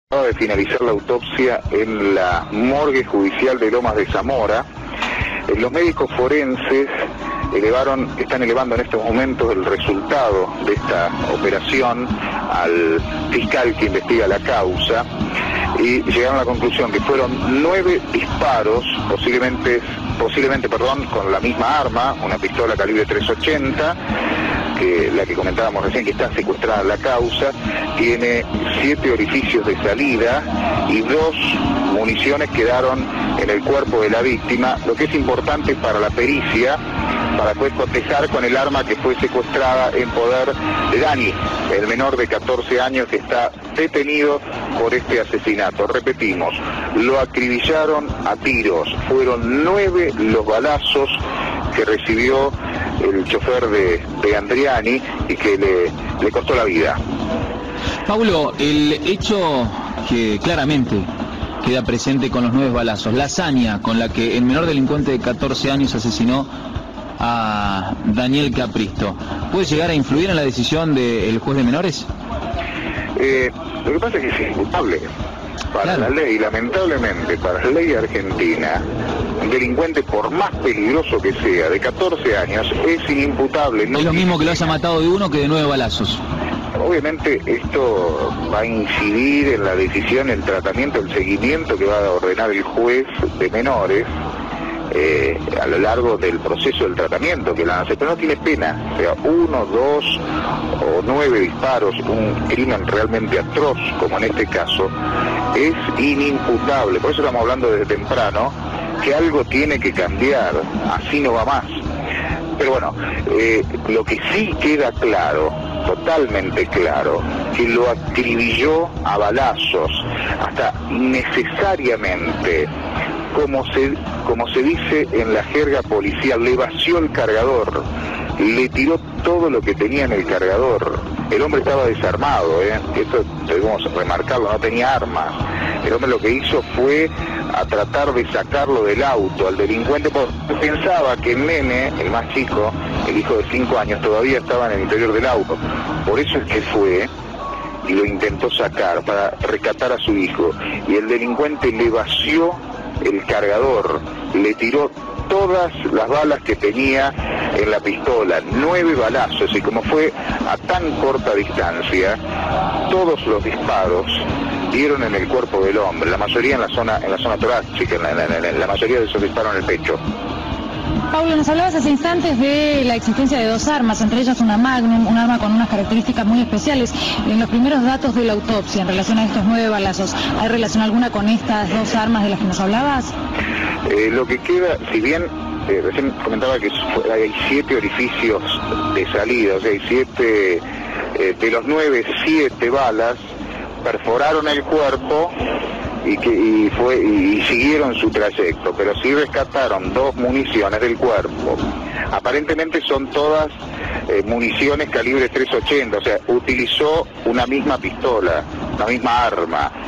Acaba de finalizar la autopsia en la morgue judicial de Lomas de Zamora. Los médicos forenses están elevando en estos momentos el resultado de esta operación al fiscal que investiga la causa y llegaron a la conclusión que fueron 9 disparos, posiblemente con la misma arma, una pistola calibre .380, que la que comentábamos recién, que está secuestrada en la causa, tiene 7 orificios de salida y 2 municiones quedaron en el cuerpo de la víctima, lo que es importante para la pericia, para después cotejar con el arma que fue secuestrada en poder de Dani, el menor de 14 años que está detenido por este asesinato. Repetimos, lo acribillaron a tiros, fueron 9 los balazos que recibió el chofer de Andriani y que le costó la vida. Paulo, el hecho que claramente queda presente con los 9 balazos, la hazaña con la que el menor delincuente de 14 años asesinó a Daniel Capristo, ¿puede llegar a influir en la decisión del juez de menores? Lo que pasa es que es imputable para la ley, lamentablemente para la ley argentina. Un delincuente, por más peligroso que sea, de 14 años, es inimputable. No es lo mismo que lo haya matado de 1 que de 9 balazos. Obviamente esto va a incidir en la decisión, el tratamiento, el seguimiento que va a ordenar el juez de menores a lo largo del proceso del tratamiento que la hace, pero no tiene pena, o sea, 1, 2 o 9 disparos, un crimen realmente atroz como en este caso, es inimputable. Por eso estamos hablando desde temprano que algo tiene que cambiar, así no va más. Pero bueno, lo que sí queda claro, totalmente claro, que lo acribilló a balazos, hasta innecesariamente, como se dice en la jerga policial, le vació el cargador, le tiró todo lo que tenía en el cargador. El hombre estaba desarmado, esto debemos remarcarlo, no tenía armas. El hombre lo que hizo fue a tratar de sacarlo del auto al delincuente, porque pensaba que el nene, el más chico, el hijo de 5 años, todavía estaba en el interior del auto. Por eso es que fue y lo intentó sacar para rescatar a su hijo. Y el delincuente le vació el cargador, le tiró todas las balas que tenía en la pistola, 9 balazos, y como fue a tan corta distancia, todos los disparos dieron en el cuerpo del hombre, la mayoría en la zona torácica, la mayoría de esos disparos en el pecho. Paulo, nos hablabas hace instantes de la existencia de 2 armas, entre ellas una Magnum, un arma con unas características muy especiales. En los primeros datos de la autopsia en relación a estos 9 balazos, ¿hay relación alguna con estas 2 armas de las que nos hablabas? Lo que queda, si bien recién comentaba que hay 7 orificios de salida, o sea, hay 7, de los 9, 7 balas perforaron el cuerpo y siguieron su trayecto, pero sí rescataron 2 municiones del cuerpo. Aparentemente son todas municiones calibre .380, o sea, utilizó una misma pistola, la misma arma.